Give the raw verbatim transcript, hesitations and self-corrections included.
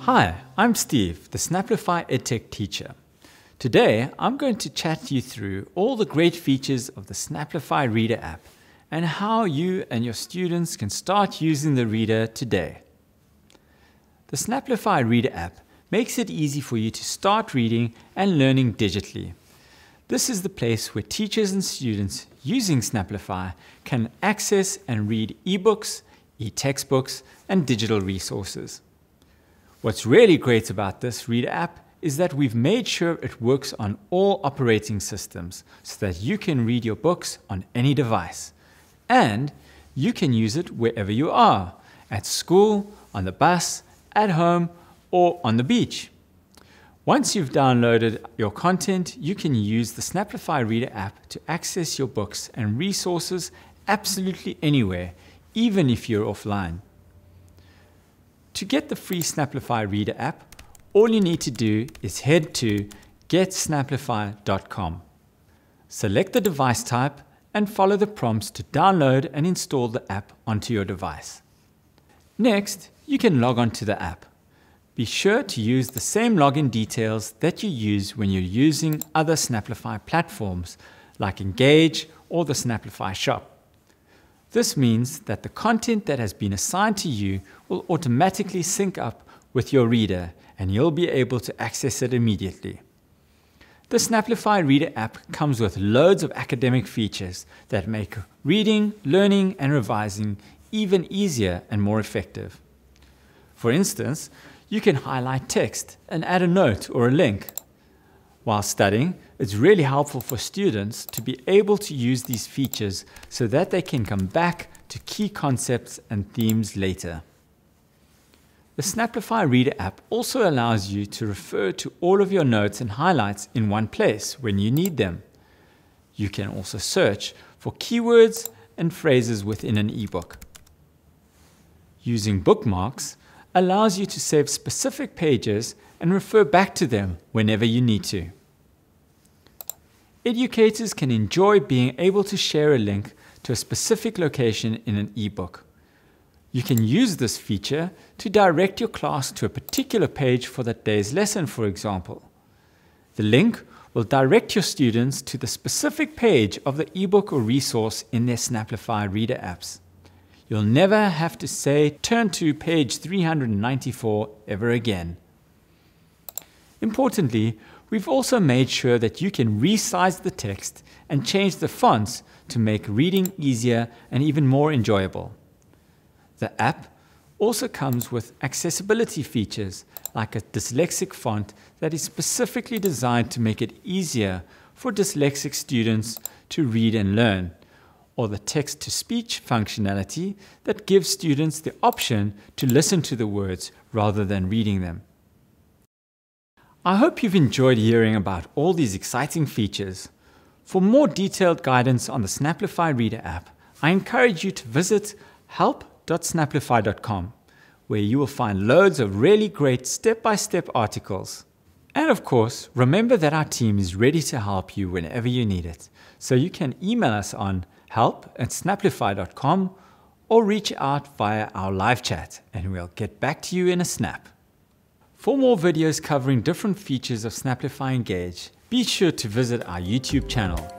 Hi, I'm Steve, the Snapplify EdTech teacher. Today, I'm going to chat you through all the great features of the Snaplify Reader app and how you and your students can start using the reader today. The Snaplify Reader app makes it easy for you to start reading and learning digitally. This is the place where teachers and students using Snaplify can access and read ebooks, e-textbooks, and digital resources. What's really great about this Reader app is that we've made sure it works on all operating systems so that you can read your books on any device. And you can use it wherever you are, at school, on the bus, at home, or on the beach. Once you've downloaded your content, you can use the Snaplify Reader app to access your books and resources absolutely anywhere, even if you're offline. To get the free Snaplify Reader app, all you need to do is head to get snaplify dot com. Select the device type and follow the prompts to download and install the app onto your device. Next, you can log on to the app. Be sure to use the same login details that you use when you're using other Snaplify platforms like Engage or the Snaplify shop. This means that the content that has been assigned to you will automatically sync up with your reader and you'll be able to access it immediately. The Snaplify Reader app comes with loads of academic features that make reading, learning, and revising even easier and more effective. For instance, you can highlight text and add a note or a link. While studying, it's really helpful for students to be able to use these features so that they can come back to key concepts and themes later. The Snaplify Reader app also allows you to refer to all of your notes and highlights in one place when you need them. You can also search for keywords and phrases within an ebook. Using bookmarks allows you to save specific pages and refer back to them whenever you need to. Educators can enjoy being able to share a link to a specific location in an ebook. You can use this feature to direct your class to a particular page for that day's lesson, for example. The link will direct your students to the specific page of the ebook or resource in their Snaplify Reader apps. You'll never have to say, turn to page three hundred ninety-four ever again. Importantly, we've also made sure that you can resize the text and change the fonts to make reading easier and even more enjoyable. The app also comes with accessibility features like a dyslexic font that is specifically designed to make it easier for dyslexic students to read and learn, or the text-to-speech functionality that gives students the option to listen to the words rather than reading them. I hope you've enjoyed hearing about all these exciting features. For more detailed guidance on the Snaplify Reader app, I encourage you to visit help dot snaplify dot com, where you will find loads of really great step-by-step articles. And of course, remember that our team is ready to help you whenever you need it, so you can email us on help at snaplify dot com or reach out via our live chat and we'll get back to you in a snap. For more videos covering different features of Snaplify Engage, be sure to visit our YouTube channel.